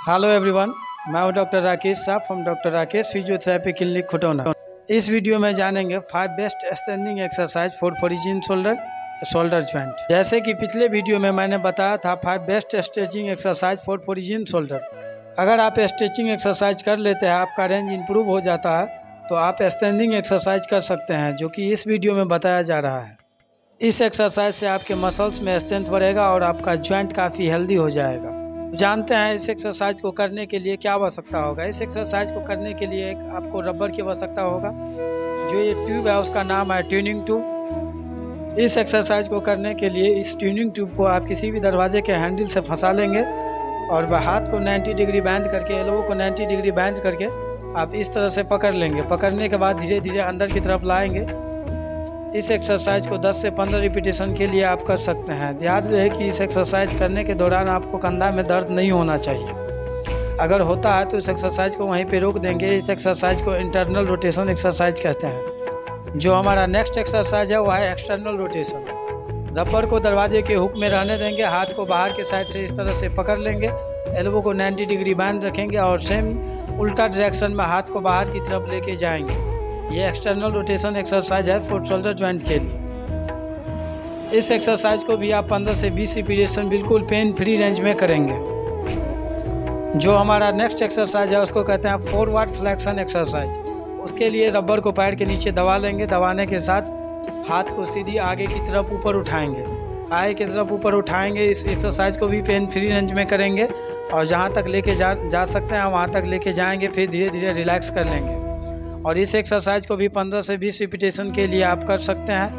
Hello everyone, मैं हूं doctor Rakesh Shah from doctor Rakesh physiotherapy clinic Khutauna. इस वीडियो में जानेंगे 5 best strengthening exercise for origin shoulder joint. जैसे कि पिछले वीडियो में मैंने बताया था 5 best stretching exercise for origin shoulder. अगर आप स्ट्रेचिंग एक्सरसाइज कर लेते हैं, आपका रेंज इंप्रूव हो जाता है, तो आप स्ट्रेंथनिंग एक्सरसाइज कर सकते हैं, जो कि इस वीडियो में बताया जा रहा है। इस एक्सरसाइज से आपके मसल्स में स्ट्रेंथ बढ़ेगा और आपका जॉइंट काफ़ी हेल्दी हो जाएगा। जानते हैं इस एक्सरसाइज को करने के लिए क्या आवश्यकता होगा। इस एक्सरसाइज को करने के लिए आपको रबर की आवश्यकता होगा। जो ये ट्यूब है उसका नाम है ट्यूनिंग ट्यूब। इस एक्सरसाइज को करने के लिए इस ट्यूनिंग ट्यूब को आप किसी भी दरवाजे के हैंडल से फंसा लेंगे और वह हाथ को 90 डिग्री बैंड करके, एल्बो को 90 डिग्री बैंड करके आप इस तरह से पकड़ लेंगे। पकड़ने के बाद धीरे धीरे अंदर की तरफ लाएंगे। इस एक्सरसाइज को 10 से 15 रिपीटेशन के लिए आप कर सकते हैं। याद रहे कि इस एक्सरसाइज करने के दौरान आपको कंधा में दर्द नहीं होना चाहिए। अगर होता है तो इस एक्सरसाइज को वहीं पे रोक देंगे। इस एक्सरसाइज को इंटरनल रोटेशन एक्सरसाइज कहते हैं। जो हमारा नेक्स्ट एक्सरसाइज है वह है एक्सटर्नल रोटेशन। रबर को दरवाजे के हुक में रहने देंगे, हाथ को बाहर के साइड से इस तरह से पकड़ लेंगे, एल्बो को 90 डिग्री बैंड रखेंगे और सेम उल्टा डायरेक्शन में हाथ को बाहर की तरफ लेके जाएंगे। ये एक्सटर्नल रोटेशन एक्सरसाइज है फुट शोल्डर जॉइंट के लिए। इस एक्सरसाइज को भी आप 15 से 20 रिपीटेशन बिल्कुल पेन फ्री रेंज में करेंगे। जो हमारा नेक्स्ट एक्सरसाइज है उसको कहते हैं फॉरवर्ड फ्लेक्शन एक्सरसाइज। उसके लिए रबर को पैर के नीचे दबा लेंगे। दबाने के साथ हाथ को सीधी आगे की तरफ ऊपर उठाएंगे। आगे की तरफ ऊपर उठाएंगे। इस एक्सरसाइज को भी पेन फ्री रेंज में करेंगे और जहाँ तक लेके जा सकते हैं वहाँ तक लेके जाएंगे। फिर धीरे धीरे रिलैक्स कर लेंगे। और इस एक्सरसाइज को भी 15 से 20 रिपीटेशन के लिए आप कर सकते हैं।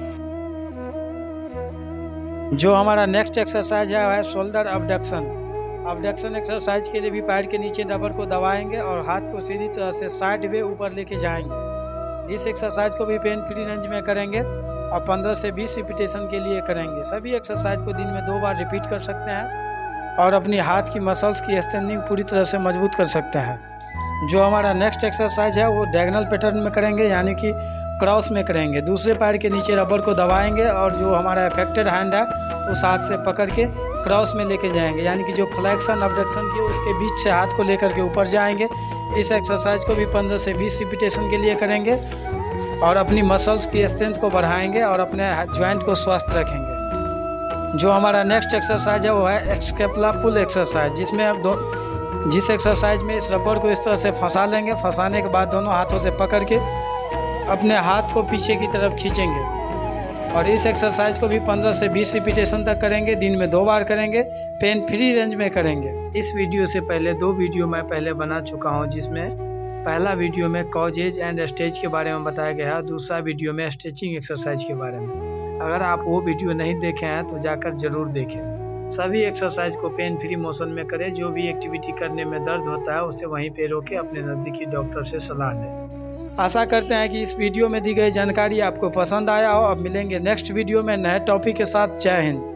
जो हमारा नेक्स्ट एक्सरसाइज है वह शोल्डर अबडक्शन। अबडक्शन एक्सरसाइज के लिए भी पैर के नीचे रबर को दबाएंगे और हाथ को सीधी तरह से साइड वे ऊपर लेके जाएंगे। इस एक्सरसाइज को भी पेन फ्री रेंज में करेंगे और 15 से 20 रिपीटेशन के लिए करेंगे। सभी एक्सरसाइज को दिन में 2 बार रिपीट कर सकते हैं और अपनी हाथ की मसल्स की स्ट्रेंथनिंग पूरी तरह से मजबूत कर सकते हैं। जो हमारा नेक्स्ट एक्सरसाइज है वो डायगोनल पैटर्न में करेंगे, यानी कि क्रॉस में करेंगे। दूसरे पैर के नीचे रबर को दबाएंगे और जो हमारा अफेक्टेड हैंड है उस हाथ से पकड़ के क्रॉस में लेके जाएंगे, यानी कि जो फ्लेक्शन अबडक्शन की उसके बीच से हाथ को लेकर के ऊपर जाएंगे। इस एक्सरसाइज को भी 15 से 20 रिपीटेशन के लिए करेंगे और अपनी मसल्स की स्ट्रेंथ को बढ़ाएंगे और अपने जॉइंट को स्वस्थ रखेंगे। जो हमारा नेक्स्ट एक्सरसाइज है वो है स्कैपुला पुल एक्सरसाइज, जिस एक्सरसाइज में इस रबर को इस तरह से फंसा लेंगे। फंसाने के बाद दोनों हाथों से पकड़ के अपने हाथ को पीछे की तरफ खींचेंगे और इस एक्सरसाइज को भी 15 से 20 रिपीटेशन तक करेंगे। दिन में 2 बार करेंगे, पेन फ्री रेंज में करेंगे। इस वीडियो से पहले 2 वीडियो मैं पहले बना चुका हूं, जिसमें पहला वीडियो में कॉजेज एंड स्टेज के बारे में बताया गया है, दूसरा वीडियो में स्ट्रेचिंग एक्सरसाइज के बारे में। अगर आप वो वीडियो नहीं देखे हैं तो जाकर ज़रूर देखें। सभी एक्सरसाइज को पेन फ्री मोशन में करें। जो भी एक्टिविटी करने में दर्द होता है उसे वहीं पे रोके अपने नज़दीकी डॉक्टर से सलाह लें। आशा करते हैं कि इस वीडियो में दी गई जानकारी आपको पसंद आया हो। अब मिलेंगे नेक्स्ट वीडियो में नए टॉपिक के साथ। जय हिंद।